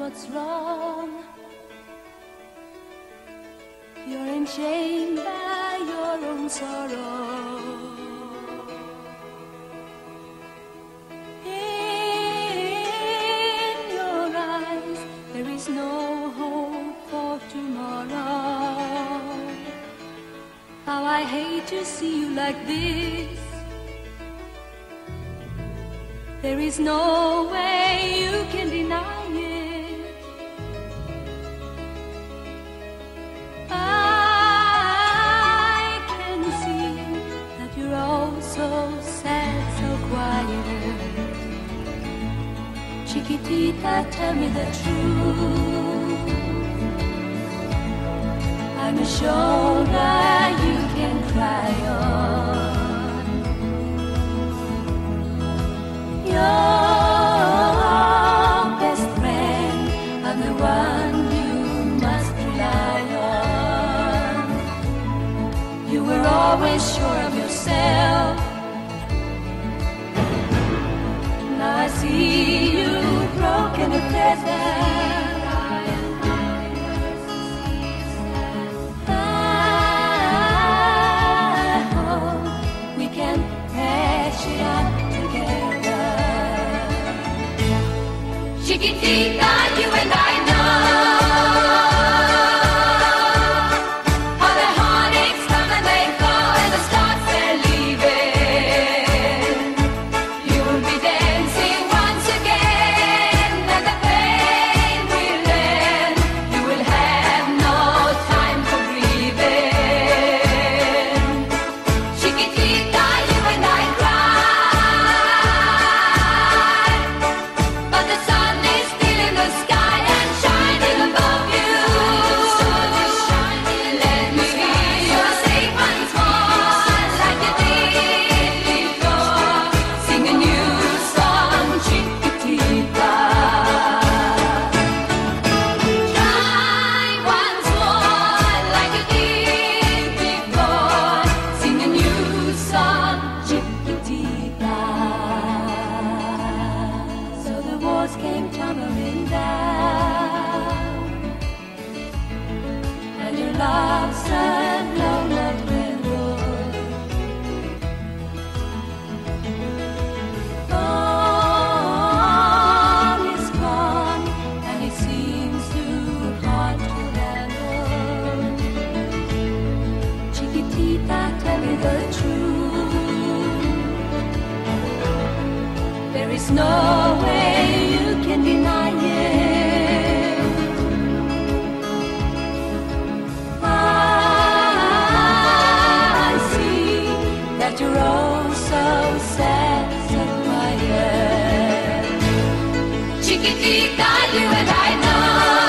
what's wrong. You're enchained by your own sorrow. In your eyes there is no hope for tomorrow. How I hate to see you like this. There is no way you can deny it. I can see that you're all so sad, so quiet. Chiquitita, tell me the truth. I'm a shoulder you can cry on. Your best friend, I'm the one you must rely on. You were always sure of yourself. Now I see you broken and feathered. I hope we can patch it up together. Chiquitita, you and I know how the heartaches come and they go, and the stars they're leaving. You'll be dancing once again, and the pain will end. You will have no time for grieving. Chiquitita, you and I cry, but the sun is still in the sky and shining above you. Let me hear you say once more, like you did before. Sing a new song, Chiquitita. Try once more, like you did before. Sing a new song, Chiquitita. So the walls came tumbling down, and your love's a blown-up railroad. All is gone, and it seems too hard to handle. Chiquitita, tell me the truth. There is no way you can deny it. I see that you're all so sad, so quiet. Chiquitita, you and I know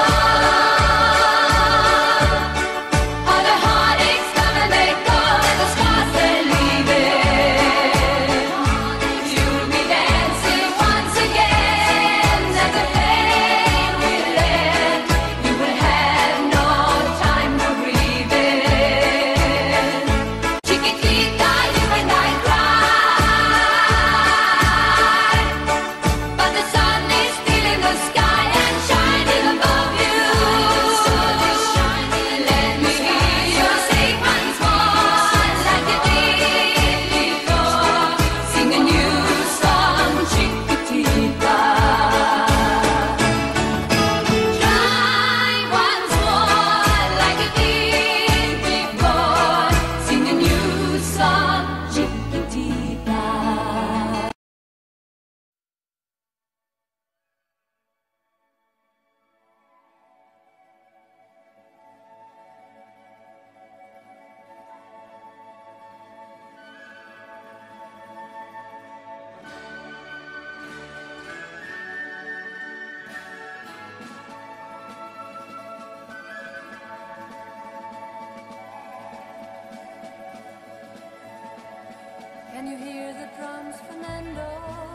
how the heartaches come and they go, and the scars they're leaving. You'll be dancing once again, and the pain will end. You will have no time for grieving. Chiquitita, you and I cry, but the sun is still in the sky and shining above you. Let me hear you say once more, like you did before. Sing a new song, Chiquitita. Try once more, like you did before. Sing a new song, Chiquitita. Can you hear the drums, Fernando?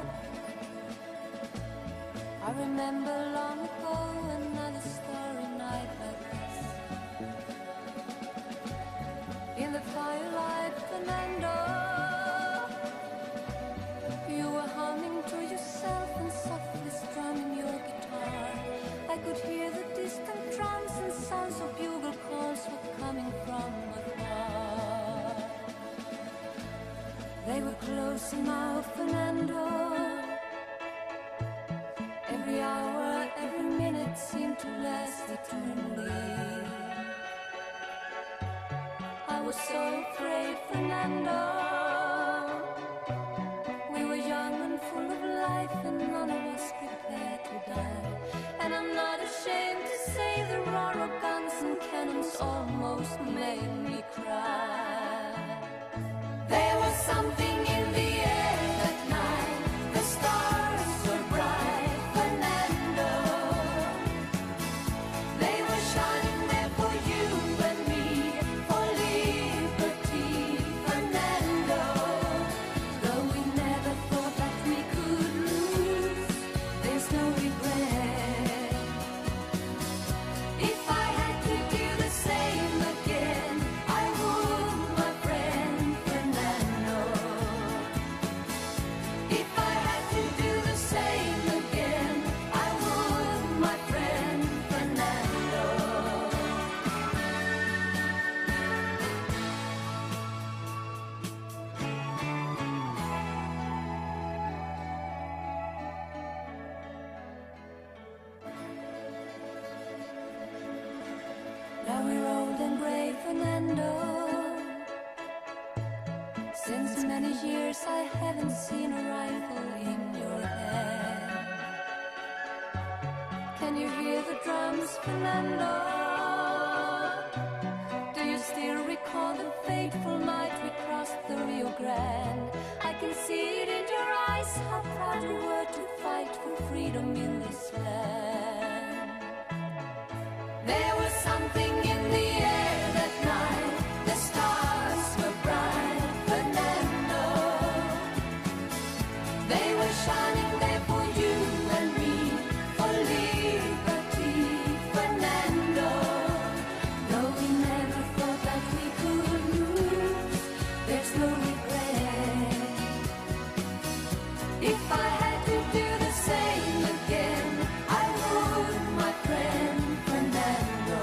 I remember long ago another starry night like this. In the firelight, Fernando, you were humming to yourself and softly strumming your guitar. I could listen now, Fernando. Every hour, every minute seemed to last eternally. I was so afraid, Fernando. We were young and full of life, and none of us prepared to die. And I'm not ashamed to say the roar of guns and cannons almost made me cry. There was something in the air that night. The stars were bright, Fernando. They were shining there for you and me, for liberty, Fernando. Though we never thought that we could lose, there's no regret. If I had to do the same again, I would, my friend Fernando. If I had to do the same again, I would, my friend Fernando. Now we're old and gray, Fernando. Since many years I haven't seen a rifle in your hand. Can you hear the drums, Fernando? Do you still recall the fateful night we crossed the Rio Grande? I can see it in your eyes, how proud we were to fight for freedom in this land. There was something in the air that night. The stars were bright, Fernando. They were shining there for you and me, for liberty, Fernando. Though we never thought that we could lose, there's no regret. If I had to do the same again, I would, my friend Fernando.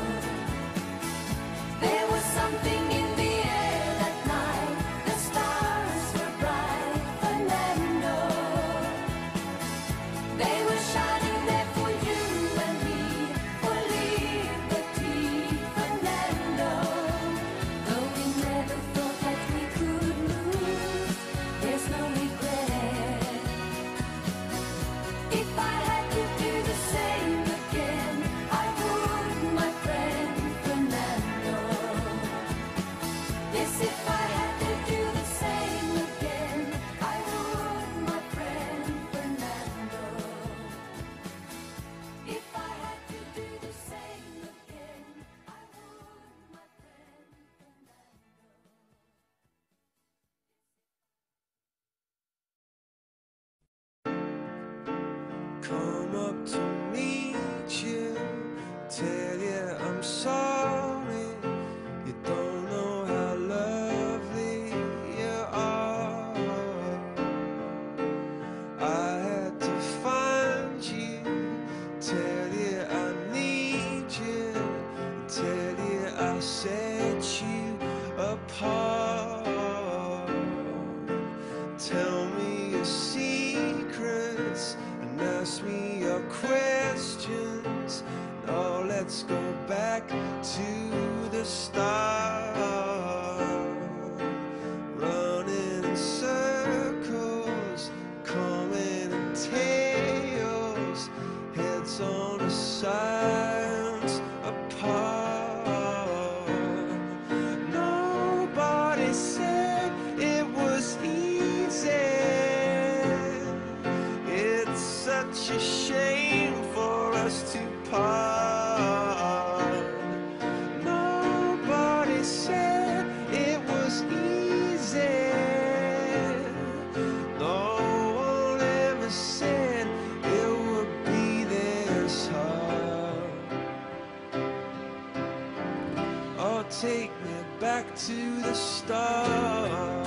There was something in the air that night. The stars were bright, Fernando. They were shining there for you and me, for liberty, Fernando. Though we never thought that we could lose, there's no regret. If I had to do the same again, I would, my friend Fernando. Yes, if I had to do the same again, I would, my friend Fernando. If I had to do the same again, I would, my friend Fernando. Come up to meet you, tell you I'm sorry. You don't know how lovely you are. I had to find you, tell you I need you, tell you I set you apart. Tell me your secrets and ask me your questions. Now let's go back to the start. Running in circles, coming in tails, heads on the sides apart. Nobody said it was easy. It's such a shame for us to part. Nobody said it was easy. No one ever said it would be this hard. Oh, take me back to the start.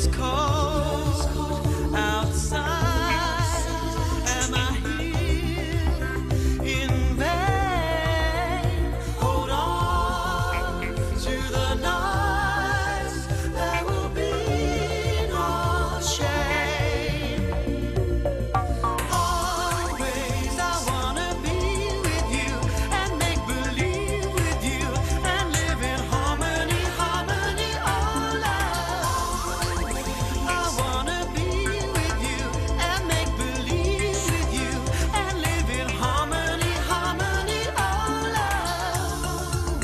it's cold outside, am I here in vain? Hold on to the nights, there will be no shame. Always I wanna be with you and make believe with you and live in harmony, harmony, oh love. I wanna be with you and make believe with you and live in harmony, harmony, oh love.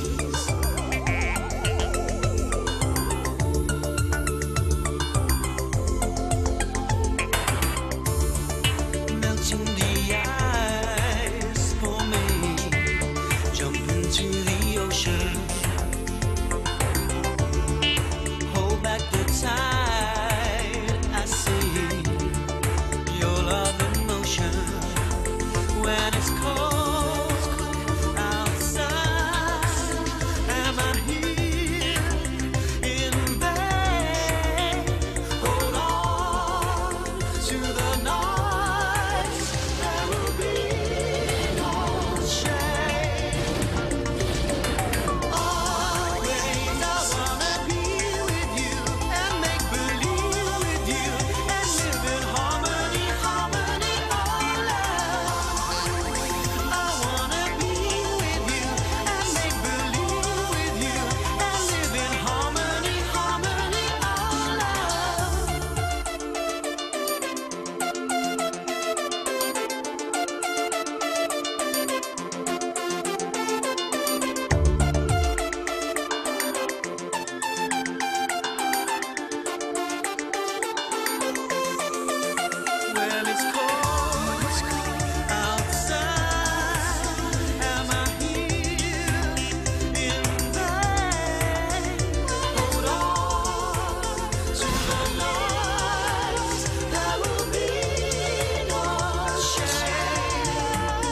Melting the ice for me, jump into the ocean, hold back the tide. I see your love in motion when it's cold outside. Am I here in vain? Hold on to the nights, there will be no shame. Always I wanna be with you and make believe with you and live in harmony, harmony, oh love. I wanna be with you and make believe with you and live in harmony, harmony, oh love. Well, it's cold outside. Am I here in vain? Hold on to the nights, there will be no shame.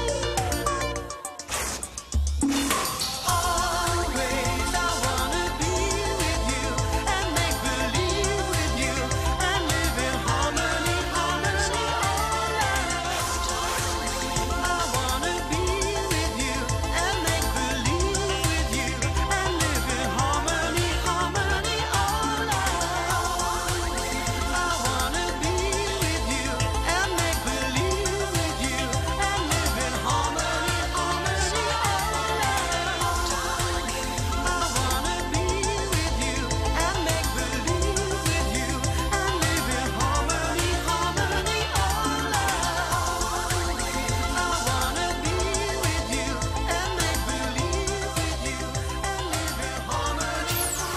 Always I wanna be with you and make believe with you and live in harmony, harmony, oh love. I wanna be with you and make believe with you and live in harmony, harmony, oh love. I wanna be with you and make believe with you and live in harmony, harmony, oh love. I wanna be with you and make believe with you and live in harmony, harmony, oh love. I wanna be with you and make believe with you and live in harmony.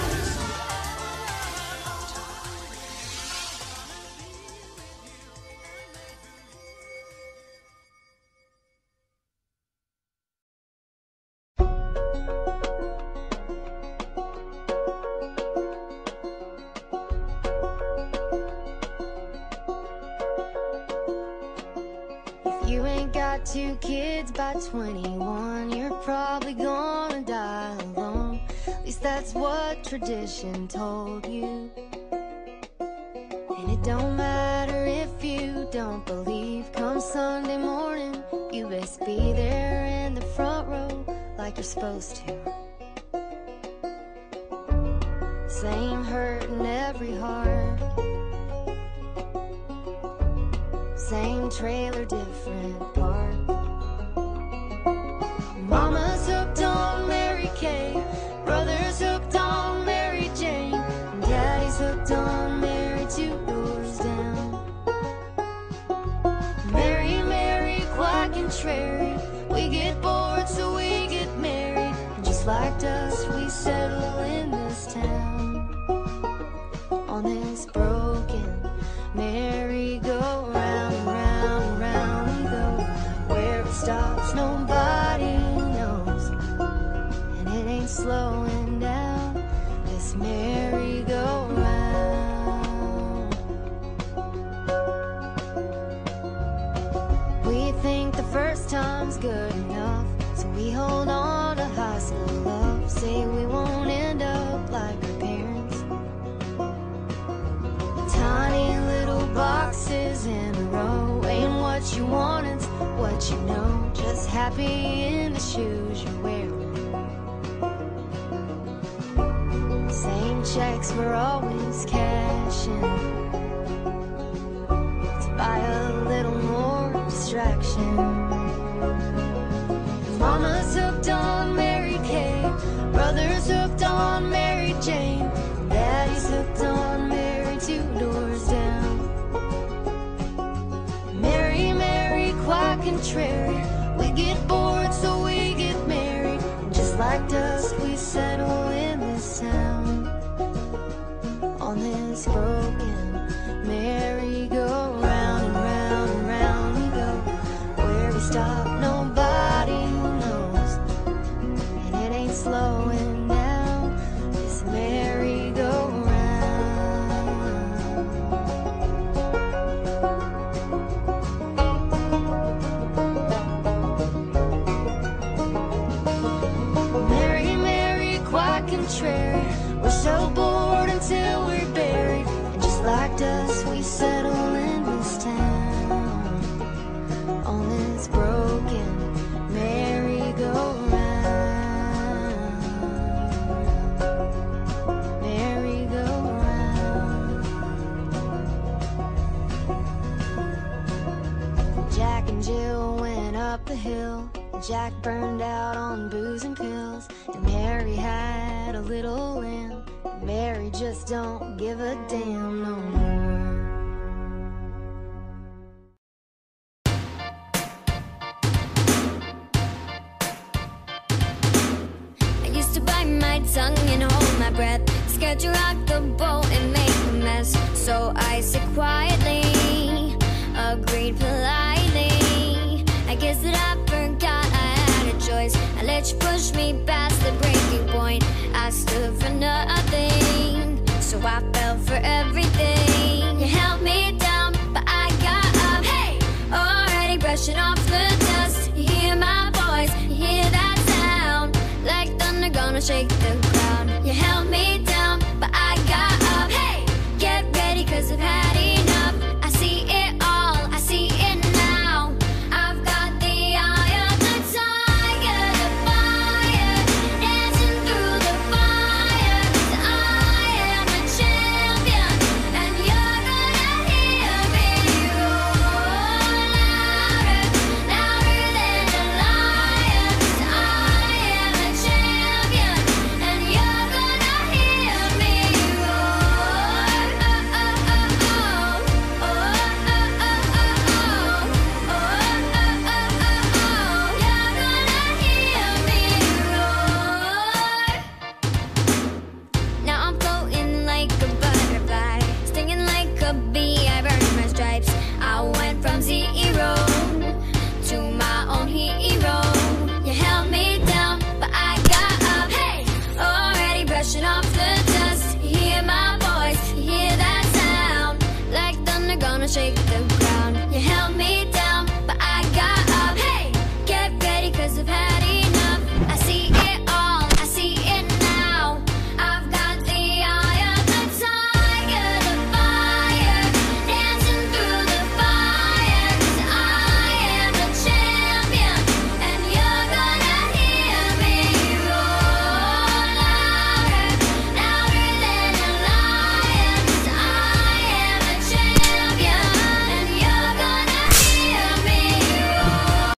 If you ain't got 2 kids by 21, you're probably gonna die alone. At least that's what tradition told you. And it don't matter if you don't believe. Come Sunday morning, you best be there in the front row like you're supposed to. Same hurt in every heart, same trailer, different park. Mama's hooked on Mary Kay, brother's hooked on Mary Jane, and daddy's hooked on Mary 2 doors down. Mary, Mary, quite contrary, we get bored so we get married, and just like dust we settle in this town. On this broken merry-go-round and round and round we go. Where it stops nobody knows, and it ain't slowing down, this merry-go-round. We think the first time's good enough, so we hold on to high school love. Say we won't end up like our parents, what you want, it's what you know. Just happy in the shoes you're wearing. Same checks we're always cashing to buy a little more distraction. Mama's hooked on Mary Kay, brother's hooked on Mary Jane, daddy's hooked on Mary two doors down. Mary, Mary, quite contrary, we get bored so we get married. Just like dust we settle in this town, on this broken merry-go-round and round and round we go. Where we stop nobody knows, and it ain't slowing down, this merry-go-round. Mary, Mary, quite contrary, we're so bored until we're buried, and just like dust we settle in this town, on this broken merry-go-round, merry-go-round. Jack and Jill went up the hill, Jack burned out on booze and pills, and Mary had a little lamb. Mary just don't give a damn no more. I used to bite my tongue and hold my breath, scared to rock the boat and make a mess. So I said quietly, agreed politely. I guess that I forgot I had a choice. I let you push me past the breaking point. I stood for nothing, so I fell for everything.